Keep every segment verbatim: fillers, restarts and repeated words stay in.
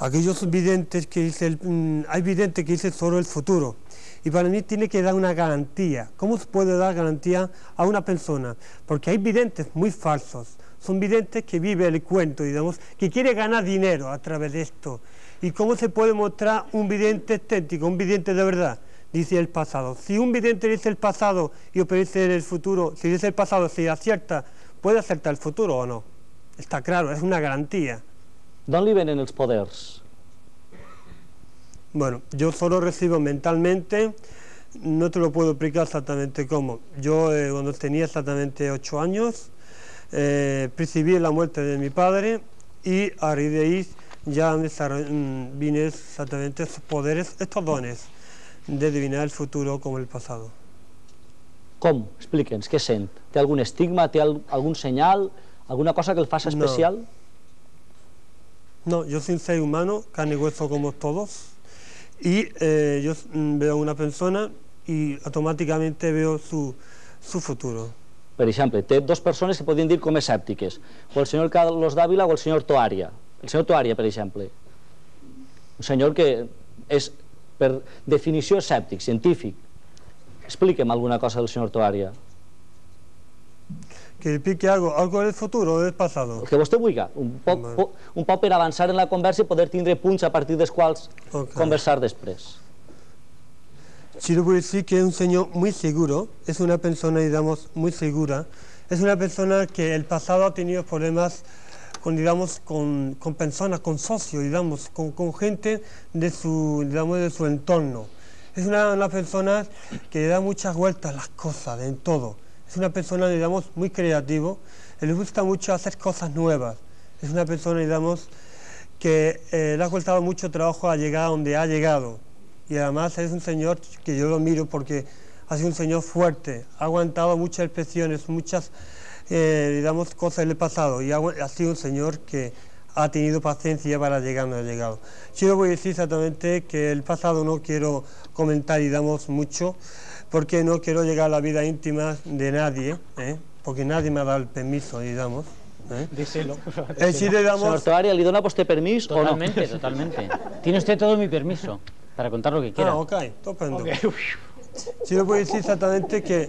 aquellos videntes que dicen, mmm, hay videntes que dicen solo el futuro, y para mí tiene que dar una garantía. ¿Cómo se puede dar garantía a una persona? Porque hay videntes muy falsos, son videntes que viven el cuento, digamos, que quiere ganar dinero a través de esto. ¿Y cómo se puede mostrar un vidente estético, un vidente de verdad? Dice el pasado. Si un vidente dice el pasado y predice el futuro, si dice el pasado, si acierta, ¿puede acertar el futuro o no? Está claro, es una garantía. D'on li venen els poders? Bueno, yo solo recibo mentalmente, no te lo puedo explicar exactamente cómo. Yo eh, cuando tenía exactamente ocho años, eh, percibí la muerte de mi padre y a raíz de ahí ya me vine exactamente estos poderes, estos dones de adivinar el futuro como el pasado. Com? Explica'ns, què sent? Té algun estigma, té algun senyal, alguna cosa que el faça especial? No, no, yo soy un ser humano, carne y hueso como todos, y eh, yo veo a una persona y automáticamente veo su, su futuro. Per exemple, té dues persones que podien dir com escèptiques, o el senyor Carlos Dávila o el senyor Toaria. El senyor Toaria, per exemple. Un senyor que és, per definició, escèptic, científic. Expliquem alguna cosa del senyor Toaria. Que explique algo, algo del futuro o del pasado. El que vostè vulgui, un poc, bueno. un poc per avançar en la conversa i poder tindre punts a partir dels quals okay. conversar després. Sí, le puedo decir que es un señor muy seguro, es una persona, digamos, muy segura. Es una persona que el pasado ha tenido problemas con, digamos, con, con personas, con socios, digamos, con, con gente de su, digamos, de su entorno. Es una, una persona que da muchas vueltas a las cosas, en todo. Es una persona, digamos, muy creativo, le gusta mucho hacer cosas nuevas. Es una persona, digamos, que eh, le ha costado mucho trabajo a llegar a donde ha llegado. Y además es un señor que yo lo miro porque ha sido un señor fuerte, ha aguantado muchas presiones, muchas, eh, digamos, cosas del pasado, y ha, ha sido un señor que ha tenido paciencia para llegar donde ha llegado. Yo voy a decir exactamente que el pasado no quiero comentar, digamos, mucho, porque no quiero llegar a la vida íntima de nadie, ¿eh? Porque nadie me ha dado el permiso, digamos. ¿Eh? Díselo. Eh, si le damos... Señor Toaria, ¿le dona a usted permiso totalmente, o no? Totalmente, Tiene usted todo mi permiso para contar lo que quiera. Ah, ok, estupendo. Okay. Sí, le puedo decir exactamente que,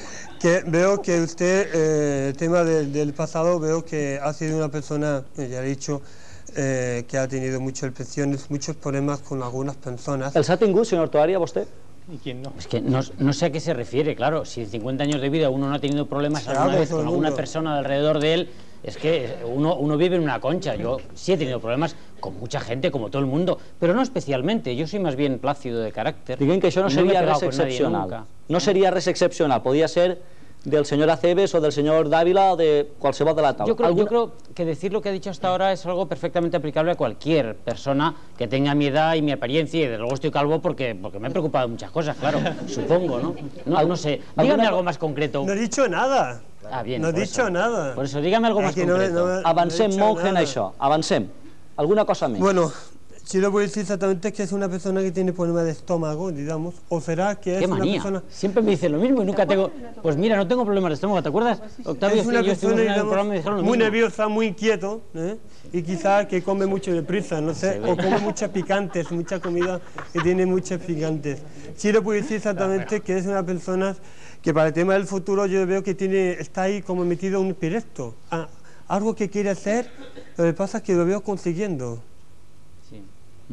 que veo que usted, eh, el tema de, del pasado, veo que ha sido una persona, ya he dicho, eh, que ha tenido muchas presiones, muchos problemas con algunas personas. ¿Els ha tingut, señor Toaria, vostè? ¿Y quién no? Es que no, no sé a qué se refiere, claro. Si en cincuenta años de vida uno no ha tenido problemas Claro, alguna vez todo con el alguna mundo. persona alrededor de él, es que uno, uno vive en una concha. Yo sí he tenido problemas con mucha gente, como todo el mundo, pero no especialmente. Yo soy más bien plácido de carácter. Diguem que això no Y no me he seria pegado res con nadie excepcional. nunca. No seria res excepcional. Podria ser del señor Aceves o del señor Dávila o de qualsevol de la taula. Yo creo, ¿Alguna... yo creo que decir lo que ha dicho hasta ahora es algo perfectamente aplicable a cualquier persona que tenga mi edad y mi apariencia, y desde luego estoy calvo porque, porque me he preocupado de muchas cosas, claro, supongo, ¿no? No, no sé, dígame algo más concreto. No he dicho nada. Ah, bien, no he por dicho eso. nada. Por eso, dígame algo más Aquí no, concreto. no, no Avancem he dicho molt en nada. això. Avancem. Alguna cosa més? Bueno, sí lo voy a decir exactamente que es una persona que tiene problemas de estómago, digamos, o será que es Qué una manía. persona... Siempre me dicen lo mismo y nunca tengo... Pues mira, no tengo problemas de estómago, ¿te acuerdas? Octavio, Es una yo estuvimos persona, en el digamos, programa y me dijeron lo muy mismo. nerviosa, muy inquieto, ¿eh? Y quizás que come mucho deprisa, no sé, o come muchas picantes, mucha comida que tiene muchas picantes. Sí le puedo decir exactamente que es una persona que para el tema del futuro yo veo que tiene, está ahí como metido en un proyecto, ah, algo que quiere hacer, lo que pasa es que lo veo consiguiendo. Sí.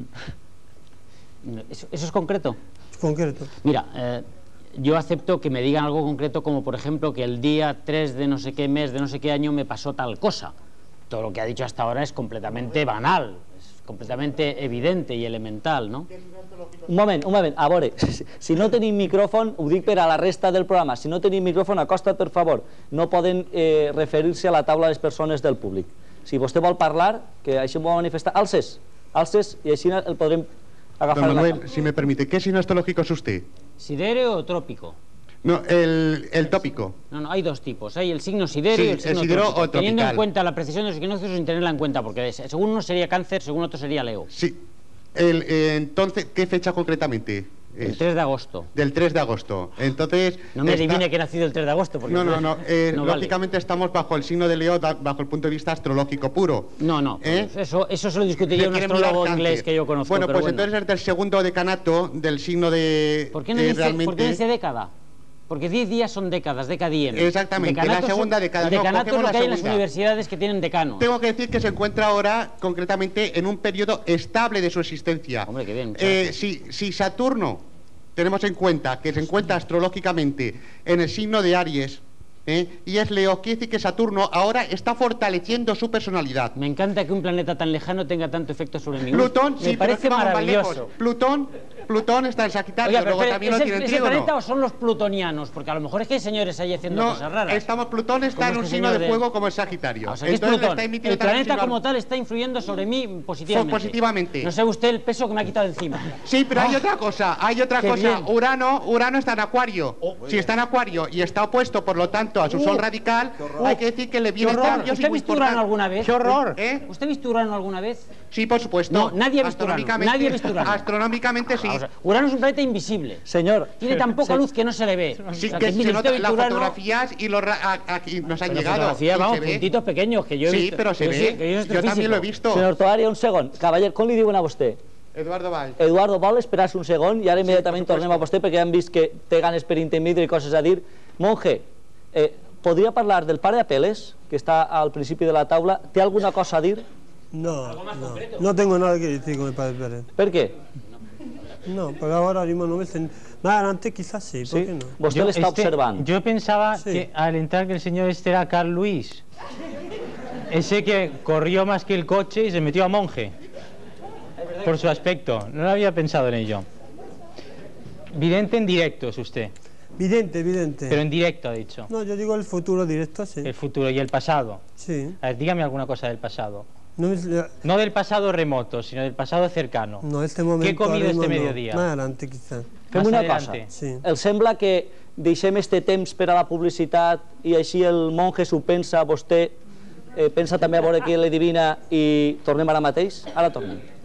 ¿Eso, ¿Eso es concreto? Concreto. Mira, eh, yo acepto que me digan algo concreto, como por ejemplo que el día tres de no sé qué mes, de no sé qué año me pasó tal cosa. Todo lo que ha dicho hasta ahora es completamente banal, es completamente evidente y elemental, ¿no? Un moment, un moment, a veure, si no tenim micròfon, ho dic per a la resta del programa, si no tenim micròfon, acosta't, per favor. No poden eh, referir-se a la taula les persones del públic. Si vostè vol parlar, que així m'ho va manifestar, alces, alces, i així el podrem agafar. Don Manuel, si me permite, ¿qué signo astrológico es usted? ¿Sidéreo o trópico? No, el, el tópico. No, no, hay dos tipos. Hay el signo sidéreo Sí, y el signo el sidéreo trópico. o Teniendo en tropical. cuenta la precisión de los equinoccios sin tenerla en cuenta, porque según uno sería cáncer, según otro sería Leo. Sí. El, eh, entonces, ¿qué fecha concretamente? El tres de agosto. Del tres de agosto. Entonces... No me está- adivine que he nacido el tres de agosto. Porque No, no, no. eh, no vale. lógicamente estamos bajo el signo de Leo, da- bajo el punto de vista astrológico puro. No, no. ¿Eh? Pues eso, eso se lo Le discutiría un quieren mirar astrólogo cáncer. inglés que yo conozco. Bueno, pero pues entonces es del segundo decanato del signo de... ¿Por qué no eh, dice, realmente... ¿por qué dice década? Porque diez días son décadas, decadiem. Exactamente, la segunda década. El No, decanato es cogemos lo la que hay en las segunda. universidades que tienen decanos. Tengo que decir que se encuentra ahora, concretamente, en un periodo estable de su existencia. Hombre, qué bien, muchas Eh, gracias. si, si Saturno, tenemos en cuenta que se encuentra astrológicamente en el signo de Aries, ¿eh? y es Leo, quiere decir que Saturno ahora está fortaleciendo su personalidad. Me encanta que un planeta tan lejano tenga tanto efecto sobre mí. Plutón, Me sí, pero parece es que vamos más lejos. maravilloso. Plutón, Plutón está en Sagitario, Oiga, pero luego espere, también ¿es lo el, tiene en ¿es el Trígono. planeta o son los plutonianos? Porque a lo mejor es que hay señores ahí haciendo No, cosas raras. estamos, Plutón está Como en un este signo señor de de- fuego como es Sagitario. Ah, o sea, que es Entonces le Plutón. está emitiendo El también planeta signo- como tal está influyendo sobre mí positivamente. Positivamente. No sé usted el peso que me ha quitado encima. Sí, pero hay Ah, otra cosa, hay otra qué cosa. bien. Urano, Urano está en Acuario. Si está en Acuario y está opuesto, por lo tanto, a su Uh, sol radical, hay que decir que le ¡Qué vienen horror! cambios ¿Usted ha muy visto Urano importantes. alguna vez? ¡Qué horror! ¿Eh? ¿Usted ha visto Urano alguna vez? Sí, por supuesto. No, nadie ha visto Urano. Astronómicamente- Nadie ha visto Urano. Astronómicamente sí. Vamos a ver, Urano es un planeta invisible. Señor, Tiene tan poca se- luz que no se le ve. Sí, O sea, que mire, se usted nota ve las Urano, fotografías y los ra- a- aquí nos han pero llegado. fotografía, y vamos, se ve. puntitos pequeños que yo he Sí, visto. pero se Yo ve. sí, que yo soy Yo también lo he astrofísico. visto. senyor Toaria, un segon. Cavaller, com li diuen a vostè? Eduardo Valls. Eduardo, vol esperar-se un segon i ara immediatament por tornem a vostè perquè ja hem vist que té ganes per intermindre i coses a dir. Monje, eh, podria parlar del pare Apeles, que està al principi de la taula? Té alguna cosa a dir? No, no, no tengo nada que decir con el padre Pérez. Per què? No, pero ahora mismo no me sen... Más adelante quizás sí, ¿por Sí? qué no? Vostè l'està este- observant. yo pensaba Sí. que al entrar que el señor este era Carl Luis. Ese que corrió más que el coche y se metió a monje. Por su aspecto. No lo había pensado en ello. Vidente en directo es usted. Vidente, vidente. Pero en directo ha dicho. No, yo digo el futuro directo, sí. El futuro y el pasado. Sí. A ver, dígame alguna cosa del pasado. No, me- No del pasado remoto, sino del pasado cercano. no, este momento... ¿Qué he comido ahora mismo este no. mediodía? Más adelante quizás. Fem Más una adelante. cosa. Sí. El sembla que deixem este temps per a la publicitat i així el monje s'ho pensa, vostè eh, pensa també a veure qui l'adivina i tornem ara mateix? Ara tornem.